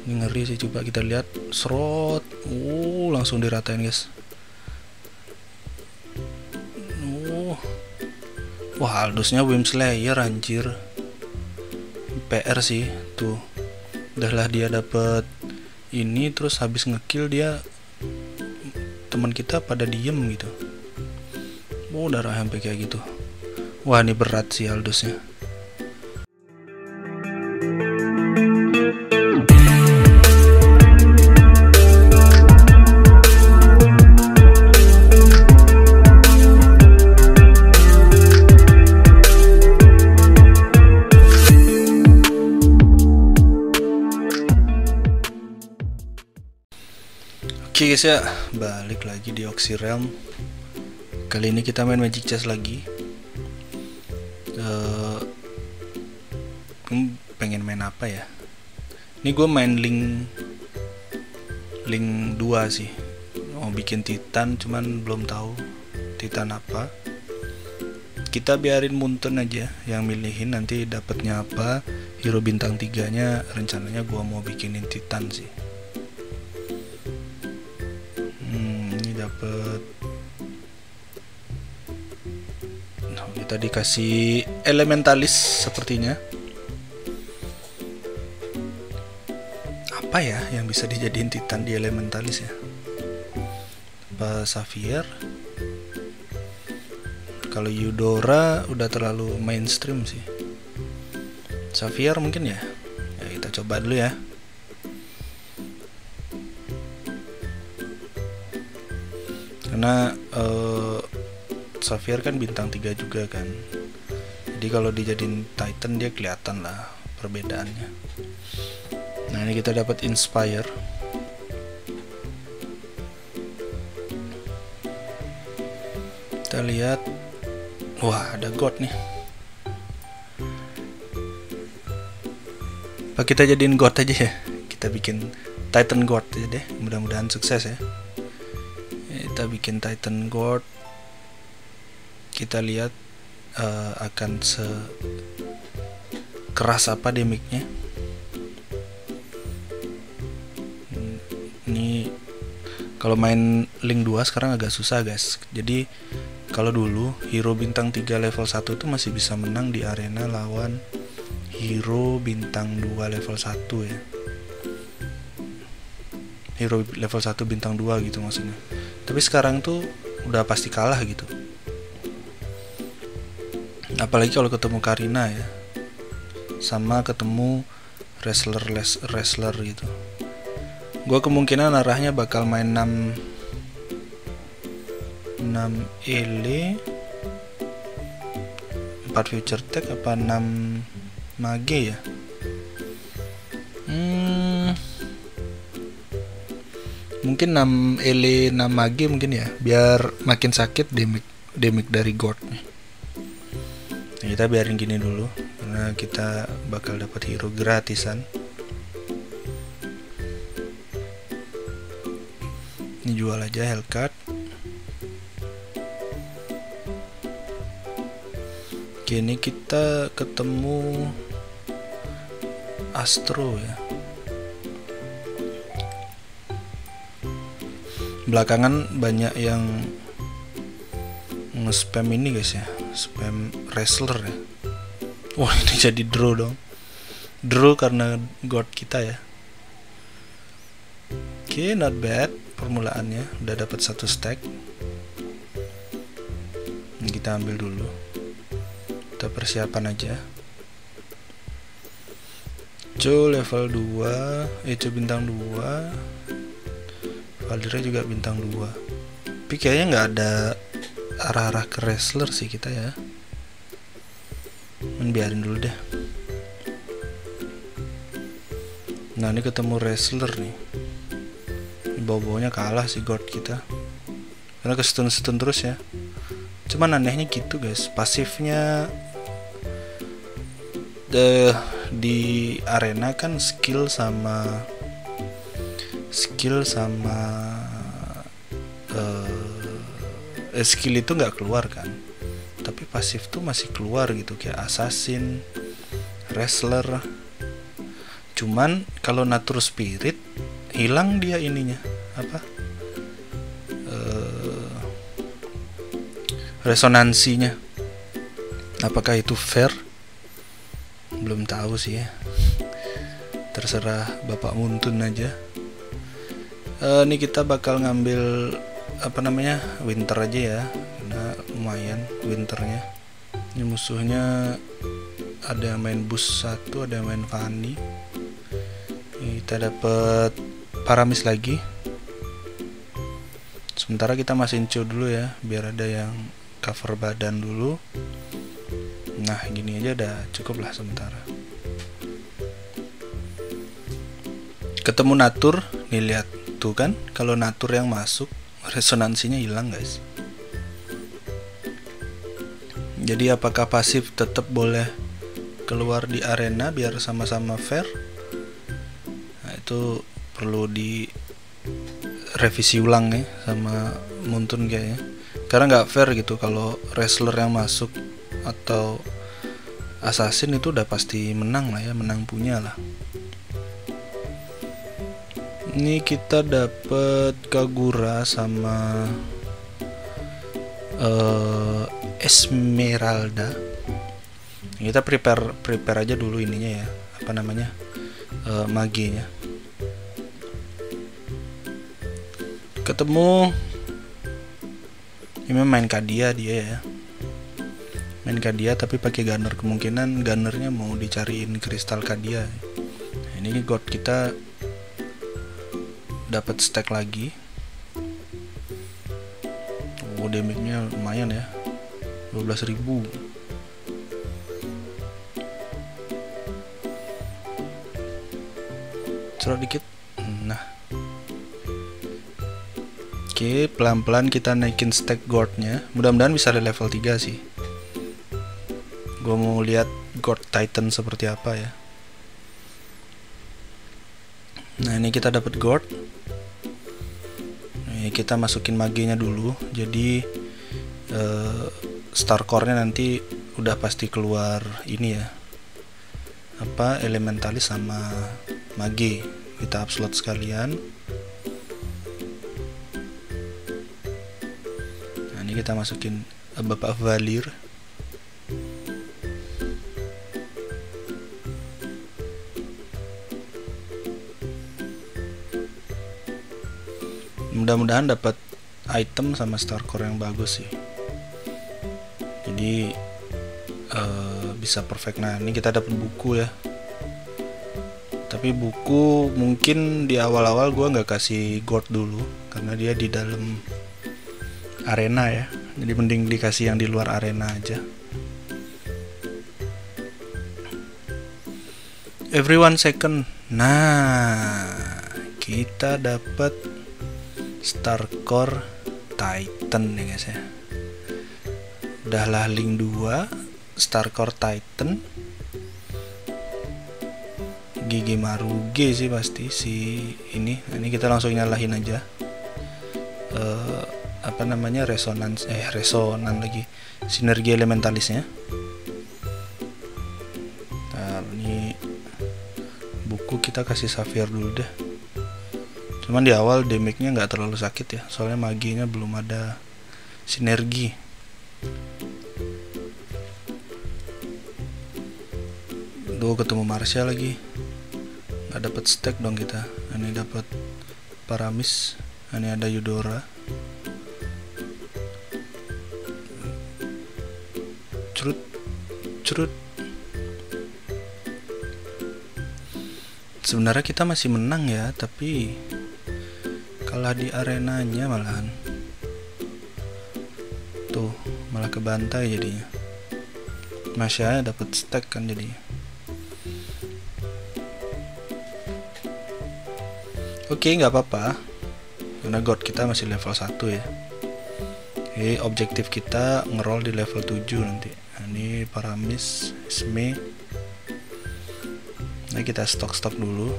Ini ngeri sih, coba kita lihat. Serot. Langsung diratain guys. Wah, Aldosnya Wim Slayer anjir. PR sih tuh. Udahlah dia dapet ini, terus habis ngekill dia, teman kita pada diem gitu. Darah sampai kayak gitu. Wah, ini berat sih Aldosnya. Oke guys ya, balik lagi di Oxy Realm. Kali ini kita main Magic Chess lagi. Pengen main apa ya? Ini gue main Link 2 sih. Mau bikin Titan, cuman belum tahu Titan apa. Kita biarin Muntun aja yang milihin, nanti dapatnya apa. Hero bintang 3 nya rencananya gue mau bikinin Titan sih. Dapet. Kita dikasih Elementalis sepertinya. Apa ya yang bisa dijadiin Titan di Elementalis ya? Apa Xavier? Kalau Eudora udah terlalu mainstream sih. Xavier mungkin ya. Ya kita coba dulu ya. Karena Xavier kan bintang 3 juga kan. Jadi kalau dijadiin Titan dia kelihatan lah perbedaannya. Nah, ini kita dapat Inspire. Kita lihat. Wah, ada God nih. Apa kita jadiin God aja ya? Kita bikin Titan God aja deh. Mudah-mudahan sukses ya. Kita bikin Titan God. Kita lihat akan sekeras apa damage-nya. Ini kalau main Link 2 sekarang agak susah guys. Jadi kalau dulu hero bintang 3 level 1 itu masih bisa menang di arena lawan hero bintang 2 level 1 ya. Hero level 1 bintang 2 gitu maksudnya. Tapi sekarang tuh udah pasti kalah gitu. Apalagi kalau ketemu Karina ya. Sama ketemu wrestler gitu. Gua kemungkinan arahnya bakal main 6 ele 4 future tech apa 6 mage ya. Mungkin 6 ele 6 mage mungkin ya, biar makin sakit damage dari God nih. Nah, kita biarin gini dulu karena kita bakal dapat hero gratisan. Ini jual aja Hellcat. Oke, ini kita ketemu Astro ya. Belakangan banyak yang nge-spam ini guys ya, spam wrestler ya. Wah, ini jadi draw dong. Draw karena God kita ya. Oke, not bad permulaannya. Udah dapat 1 stack. Ini kita ambil dulu. Kita persiapan aja. Co level 2, Co bintang 2. Valdira juga bintang 2. Tapi kayaknya nggak ada arah-arah ke wrestler sih kita ya. Biarin dulu deh. Nah, ini ketemu wrestler nih. Bau-baunya kalah sih God kita. Karena ke-stun terus ya. Cuman anehnya gitu guys. Pasifnya di arena kan skill sama skill itu nggak keluar kan, tapi pasif tuh masih keluar gitu, kayak assassin, wrestler. Cuman kalau Nature Spirit hilang dia ininya apa, resonansinya. Apakah itu fair? Belum tahu sih ya, terserah Bapak Muntun aja. Ini kita bakal ngambil apa namanya, winter aja ya, karena lumayan winternya. Ini musuhnya ada yang main boost 1, ada yang main Fanny. Kita dapat Paramis lagi. Sementara kita masih incu dulu ya, biar ada yang cover badan dulu. Nah gini aja udah cukup lah sementara. Ketemu Natur, nih lihat tuh kan, kalau Natur yang masuk resonansinya hilang guys. Jadi apakah pasif tetap boleh keluar di arena biar sama-sama fair? Nah itu perlu di revisi ulang ya sama Muntun kayaknya, karena nggak fair gitu kalau wrestler yang masuk atau assassin itu udah pasti menang lah ya, menang punya lah. Ini kita dapat Kagura sama Esmeralda. Kita prepare aja dulu ininya ya, apa namanya, maginya. Ketemu ini main Kadia dia ya, main Kadia tapi pakai gunner, kemungkinan gunnernya mau dicariin kristal Kadia. Nah, ini god kita dapat stack lagi. Damage-nya lumayan ya, 12.000. Cerot dikit. Nah oke, pelan-pelan kita naikin stack guardnya. Mudah-mudahan bisa ada level 3 sih. Gue mau lihat guard Titan seperti apa ya. Nah ini kita dapat guard. Nih, kita masukin maginya dulu. Jadi star core-nya nanti udah pasti keluar ini ya, apa, elementalis sama magi. Kita upslot sekalian. Nah ini kita masukin Bapak Valir. Mudah-mudahan dapat item sama star core yang bagus sih, jadi bisa perfect. Nah ini kita dapat buku ya, tapi buku mungkin di awal-awal gua nggak kasih guard dulu karena dia di dalam arena ya, jadi mending dikasih yang di luar arena aja. Every 1 second. Nah kita dapat star core Titan ya guys ya. Udahlah link 2 star core Titan. Gigi Maruge sih pasti si ini. Nah, ini kita langsung nyalahin aja. Apa namanya, resonan lagi, sinergi elementalisnya. Nah, ini buku kita kasih Sapphire dulu deh. Cuman di awal damage-nya nggak terlalu sakit ya, soalnya maginya belum ada sinergi. Duh, ketemu Marsha lagi, nggak dapat stack dong kita. Ini dapat Paramis, ini ada Eudora. Curut. Sebenarnya kita masih menang ya, tapi kalah di arenanya malahan. Tuh, malah kebantai jadinya. Masya dapat stack kan jadinya. Oke, nggak apa-apa, karena god kita masih level 1 ya. Oke, objektif kita ngeroll di level 7 nanti. Nah, ini Paramis, Esme. Nah kita stok dulu.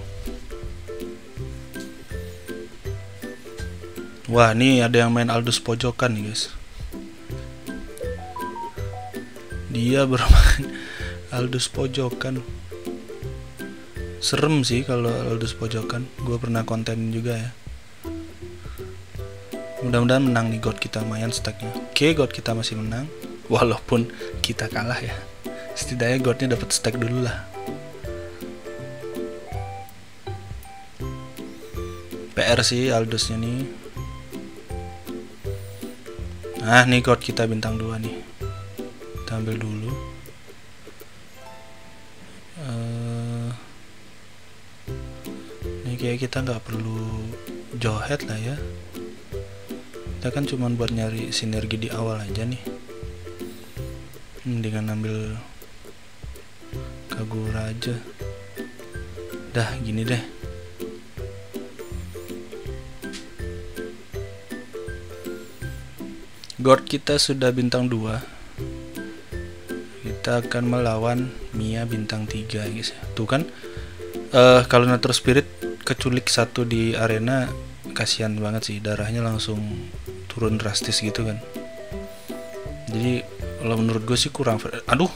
Wah, nih ada yang main Aldous pojokan nih guys. Dia bermain Aldous pojokan. Serem sih kalau Aldous pojokan. Gue pernah konten juga ya. Mudah-mudahan menang nih, God kita lumayan stacknya. Oke, God kita masih menang walaupun kita kalah ya. Setidaknya Godnya dapat stack dulu lah. PR sih Aldousnya nih. Nah nih God kita bintang 2 nih. Kita ambil dulu. Ini kayak kita nggak perlu Jawhead lah ya. Kita kan cuma buat nyari sinergi di awal aja nih. Dengan ambil Kagura aja. Dah gini deh. God kita sudah bintang 2. Kita akan melawan Mia bintang 3 guys. Tuh kan kalau Nature Spirit keculik 1 di arena, kasihan banget sih, darahnya langsung turun drastis gitu kan. Jadi kalau menurut gue sih kurang fair. Aduh,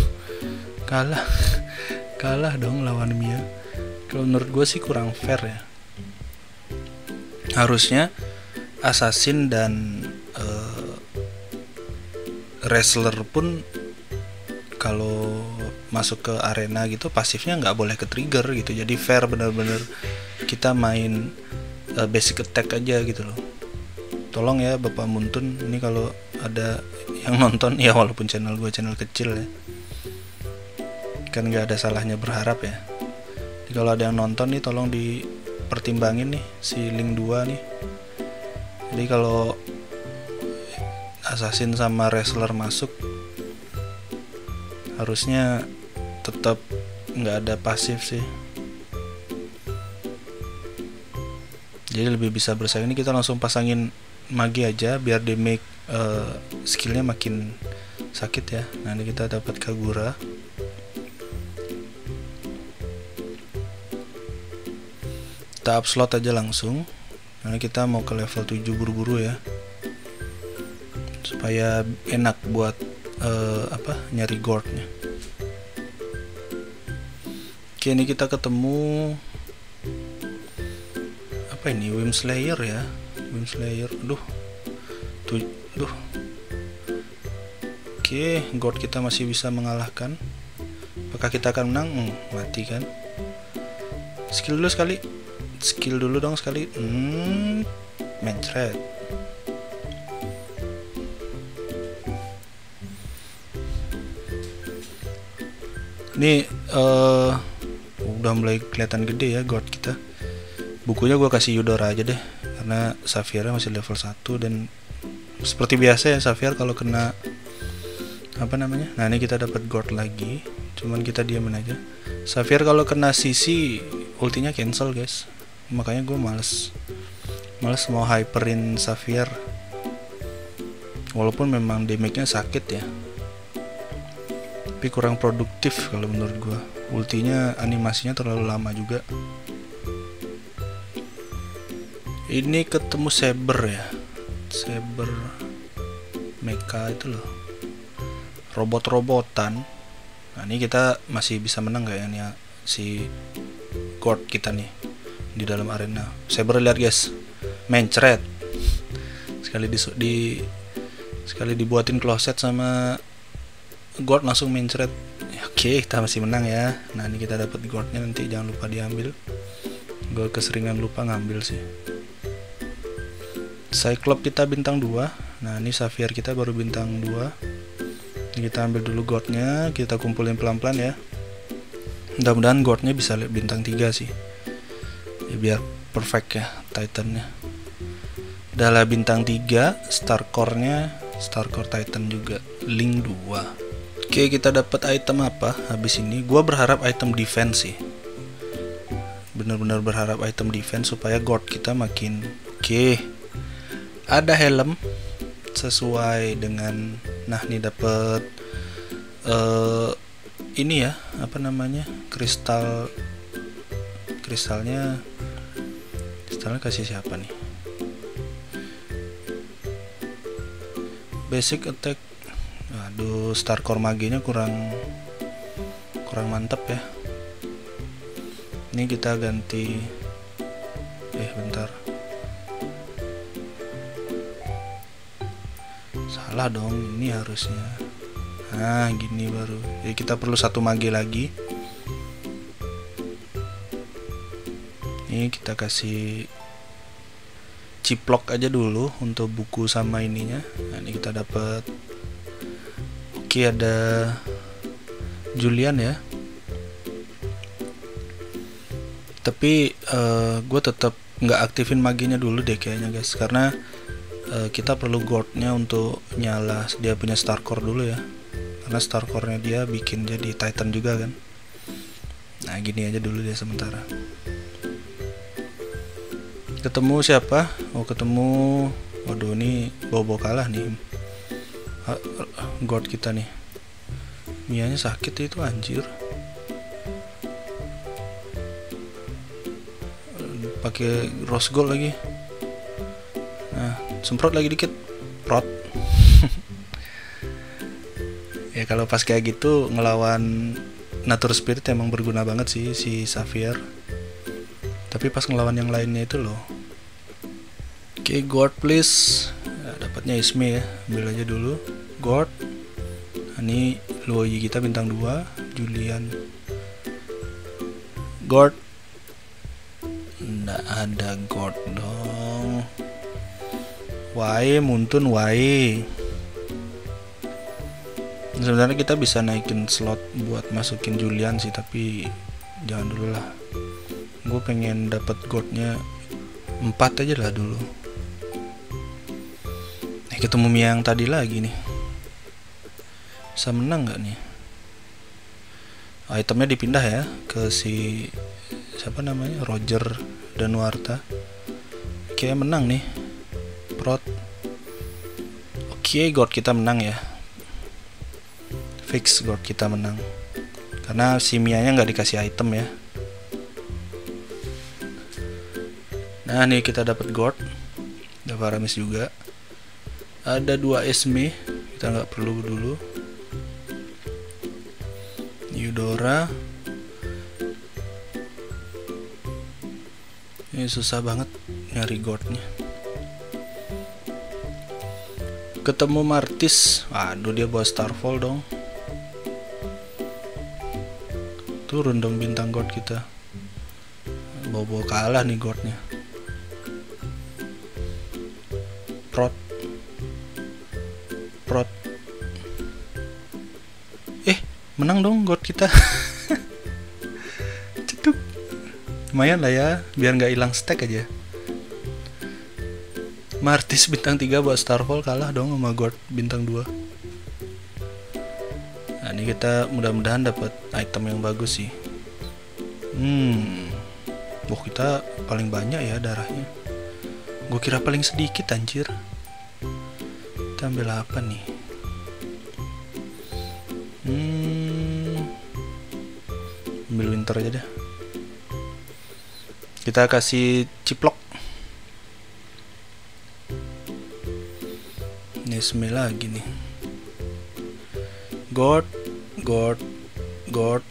kalah dong lawan Mia. Kalau menurut gue sih kurang fair ya. Harusnya Assassin dan wrestler pun kalau masuk ke arena gitu pasifnya nggak boleh ke trigger gitu. Jadi fair, bener-bener kita main basic attack aja gitu loh. Tolong ya Bapak Muntun, ini kalau ada yang nonton ya, walaupun channel gue channel kecil ya, kan nggak ada salahnya berharap ya. Jadi kalau ada yang nonton nih tolong dipertimbangin nih si link 2 nih. Jadi kalau Assassin sama wrestler masuk harusnya tetap nggak ada pasif sih. Jadi lebih bisa bersaing. Ini kita langsung pasangin magi aja biar damage skillnya makin sakit ya. Nah ini kita dapat Kagura. Kita up slot aja langsung. Nah kita mau ke level 7 buru-buru ya, supaya enak buat nyari goldnya. Oke, ini kita ketemu apa ini, Wimslayer ya, Wimslayer. Oke, God kita masih bisa mengalahkan. Apakah kita akan menang? Mati kan. Skill dulu dong sekali. Mencret. Ini udah mulai kelihatan gede ya God kita. Bukunya gue kasih Eudora aja deh, karena Saphira masih level 1. Dan seperti biasa ya, Saphira kalau kena apa namanya, nah ini kita dapat God lagi, cuman kita diamin aja. Saphira kalau kena CC ultinya cancel guys, makanya gue males mau hyperin Saphira, walaupun memang damage-nya sakit ya, tapi kurang produktif kalau menurut gue. Ultinya animasinya terlalu lama juga. Ini ketemu Saber ya, Saber mecha itu loh, robot-robotan. Nah ini kita masih bisa menang gak ya nih si God kita nih di dalam arena. Saber lihat guys, mencret sekali dibuatin closet sama God langsung mencret. Oke, kita masih menang ya. Nah ini kita dapat Godnya, nanti jangan lupa diambil. Gue keseringan lupa ngambil sih. Cyclops kita bintang 2. Nah ini Saphira kita baru bintang 2. Ini kita ambil dulu Godnya, kita kumpulin pelan-pelan ya. Mudah-mudahan Godnya bisa bintang 3 sih ya, biar perfect ya Titannya. Udah bintang 3, Star Core-nya Star Core Titan juga, link 2. Oke, kita dapat item apa habis ini? Gua berharap item defense sih, bener-bener berharap item defense supaya God kita makin oke. Ada helm sesuai dengan, nah nih dapet ini ya, apa namanya, kristalnya kasih siapa nih? Basic attack. Aduh, Star Core maginya kurang mantap ya. Ini kita ganti, bentar, salah dong, ini harusnya. Nah gini baru. Jadi kita perlu 1 mage lagi. Ini kita kasih ciplok aja dulu untuk buku sama ininya. Nah ini kita dapat. Oke, ada Julian ya. Tapi gue tetap nggak aktifin maginya dulu deh kayaknya guys, karena kita perlu goldnya untuk nyala dia punya star core dulu ya, karena star core nya dia bikin jadi titan juga kan. Nah gini aja dulu deh sementara. Ketemu siapa? Oh ketemu, waduh ini bobo kalah nih god kita nih. Mianya sakit itu anjir, pakai rose gold lagi. Nah semprot lagi dikit, prot. Ya kalau pas kayak gitu ngelawan nature spirit emang berguna banget sih si Xavier. Tapi pas ngelawan yang lainnya itu loh. Oke, god please. Nah, dapatnya Isme ya, ambil aja dulu god. Nah, ini Luoyi kita bintang 2, Julian god. Nggak ada god dong. Wae muntun wae. Sebenarnya kita bisa naikin slot buat masukin Julian sih, tapi jangan dulu lah. Gue pengen dapat godnya 4 aja lah dulu. Ketemu Mia yang tadi lagi nih. Bisa menang nggak nih? Itemnya dipindah ya ke si siapa namanya, Roger Danuarta. Oke, menang nih. Prot. Oke, god kita menang ya. Fix god kita menang. Karena si Mia-nya nggak dikasih item ya. Nah, nih kita dapat god. Ada Faramis juga. Ada 2 Esme, kita nggak perlu dulu. Eudora. Ini susah banget nyari godnya. Ketemu Martis, aduh dia bawa Starfall dong. Turun dong bintang god kita. Bawa kalah nih godnya. Prot. Menang dong god kita. Ceduk. Lumayan lah ya, biar nggak hilang stack aja. Martis bintang 3 buat Starfall kalah dong sama god bintang 2. Nah ini kita mudah-mudahan dapat item yang bagus sih. Wah kita paling banyak ya darahnya. Gue kira paling sedikit anjir. Kita ambil apa nih? Ambil winter aja deh. Kita kasih ciplok. Ini Esme lagi nih. God. Duh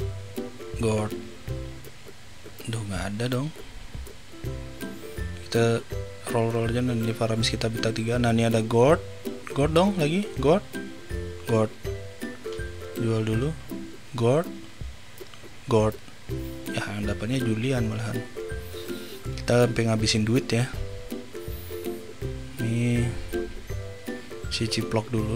nggak ada dong. Kita roll aja. Dan di Faramis kita bintang 3. Nah ini ada God dong lagi. God. Jual dulu. God. Ya yang dapatnya Julian malahan. Kita sampai ngabisin duit ya. Nih si ciplok dulu.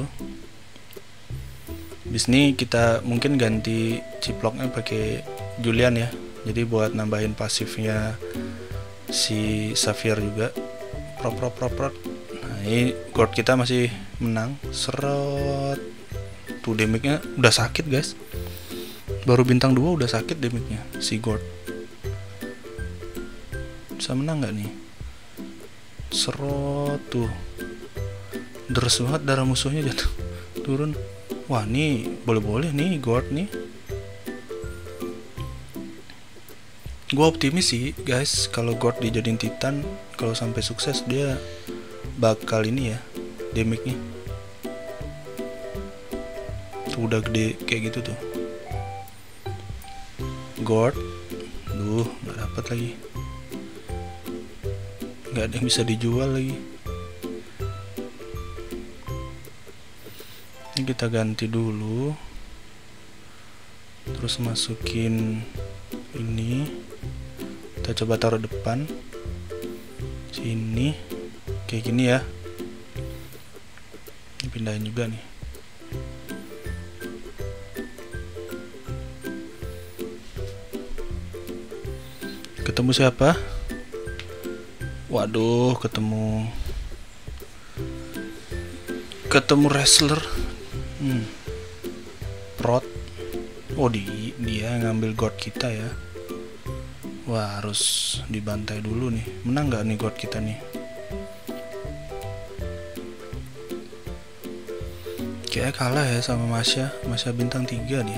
Bis ini kita mungkin ganti ciploknya pakai Julian ya. Jadi buat nambahin pasifnya si Xavier juga. Prot. Nah ini god kita masih menang. Serot. Tuh damage-nya udah sakit guys. Baru bintang 2 udah sakit damage-nya si god. Bisa menang gak nih? Serot tuh. Deres banget darah musuhnya jatuh. Turun. Wah nih boleh-boleh nih god nih. Gue optimis sih guys, kalau god dijadiin Titan, kalau sampai sukses dia bakal ini ya damage-nya. Tuh udah gede kayak gitu tuh. God, nggak dapat lagi, nggak ada yang bisa dijual lagi. Ini kita ganti dulu, terus masukin ini, kita coba taruh depan sini kayak gini ya. Ini pindahin juga nih. Ketemu siapa? Waduh, ketemu wrestler. Prot. Oh, dia ngambil god kita ya. Wah, harus dibantai dulu nih. Menang nggak nih god kita nih? Kayak kalah ya sama Masya bintang 3 dia.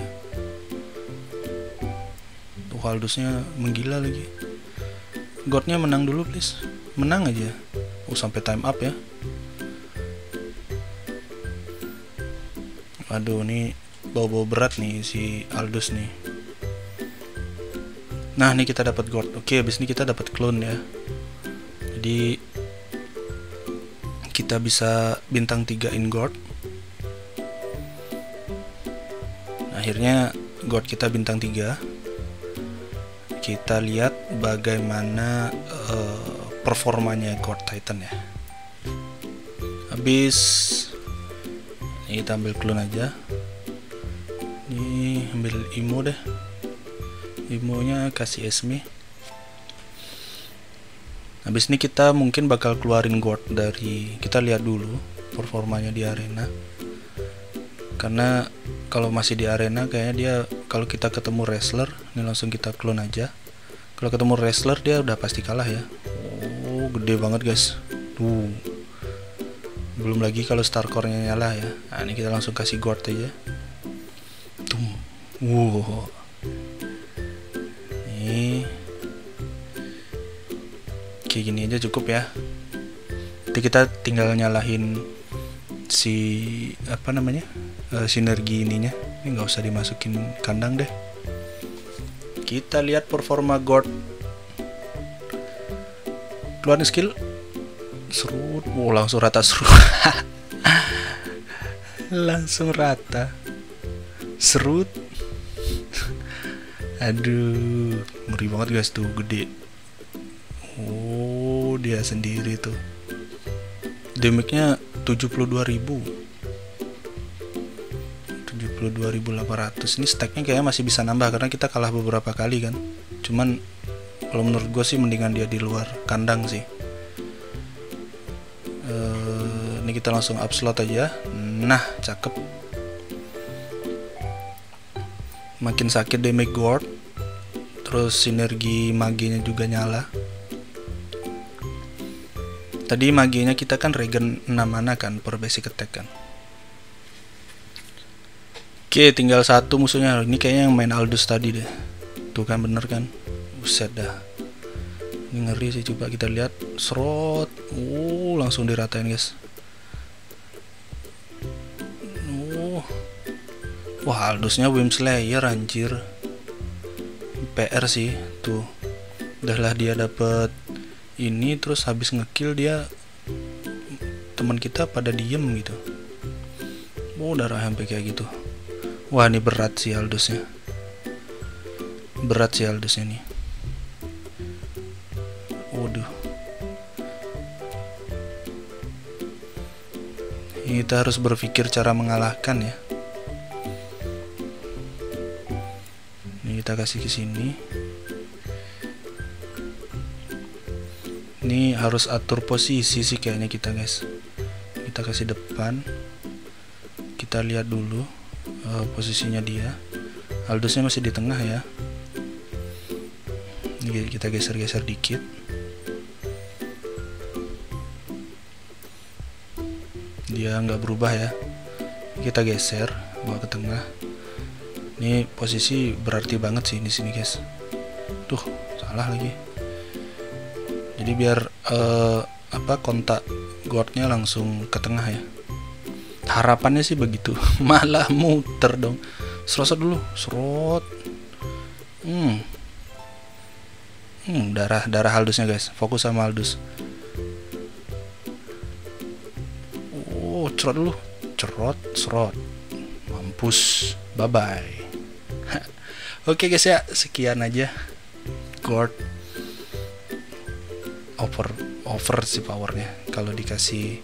Tuh Aldusnya menggila lagi. Godnya menang dulu please. Menang aja. Sampai time up ya. Aduh, nih bau-bau berat nih si Aldus nih. Nah, ini kita dapat god. Oke, habis ini kita dapat clone ya. Jadi kita bisa bintang 3in god. Akhirnya god kita bintang 3. Kita lihat bagaimana performanya god Titan ya. Habis ini kita ambil clone aja. Ini ambil Imo deh. Imonya kasih Esme. Habis ini kita mungkin bakal keluarin god dari, kita lihat dulu performanya di arena. Karena kalau masih di arena kayaknya dia, kalau kita ketemu wrestler, ini langsung kita clone aja. Kalau ketemu wrestler dia udah pasti kalah ya. Oh, gede banget guys. Tuh. Belum lagi kalau star core-nya nyala ya. Nah, ini kita langsung kasih god aja. Tuh. Wow. Ini kayak gini aja cukup ya. Nanti kita tinggal nyalahin si apa namanya? Sinergi ininya. Ini nggak usah dimasukin kandang deh. Kita lihat performa god. Keluarin skill. Serut. Oh, langsung rata serut. Langsung rata. Serut. Aduh, ngeri banget guys tuh, gede. Oh, dia sendiri tuh. Damage-nya 72.000. 72.800. Ini stacknya kayaknya masih bisa nambah karena kita kalah beberapa kali kan. Cuman kalau menurut gue sih mendingan dia di luar kandang sih. Ini kita langsung up slot aja. Nah, cakep. Makin sakit damage guard. Terus sinergi maginya juga nyala. Tadi maginya kita kan regen 6 mana kan per basic attack kan. Oke, tinggal satu musuhnya. Ini kayaknya yang main Aldus tadi deh. Tuh kan, bener kan? Buset dah. Ini ngeri sih, coba kita lihat. Serot. Langsung diratain guys. Wah, Aldusnya Wim Slayer anjir. PR sih tuh. Udahlah dia dapet ini, terus habis ngekill dia, teman kita pada diem gitu. Darah sampai kayak gitu. Wah, ini berat sih Aldusnya. Berat sih Aldusnya nih. Waduh. Kita harus berpikir cara mengalahkan ya. Ini kita kasih ke sini. Ini harus atur posisi sih kayaknya kita guys. Kita kasih depan. Kita lihat dulu posisinya dia. Aldusnya masih di tengah ya. Ini kita geser-geser dikit. Dia nggak berubah ya. Kita geser bawa ke tengah. Ini posisi berarti banget sih di sini guys. Tuh, salah lagi. Jadi biar kontak guardnya langsung ke tengah ya. Harapannya sih begitu. Malah muter dong. Serosot dulu, serot. Darah Aldusnya guys, fokus sama Aldus. Oh, cerot dulu, cerot, mampus, bye bye. Oke guys ya, sekian aja. Gord over si powernya kalau dikasih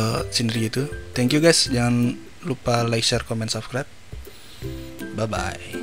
sendiri itu. Thank you guys, jangan lupa like, share, comment, subscribe. Bye bye.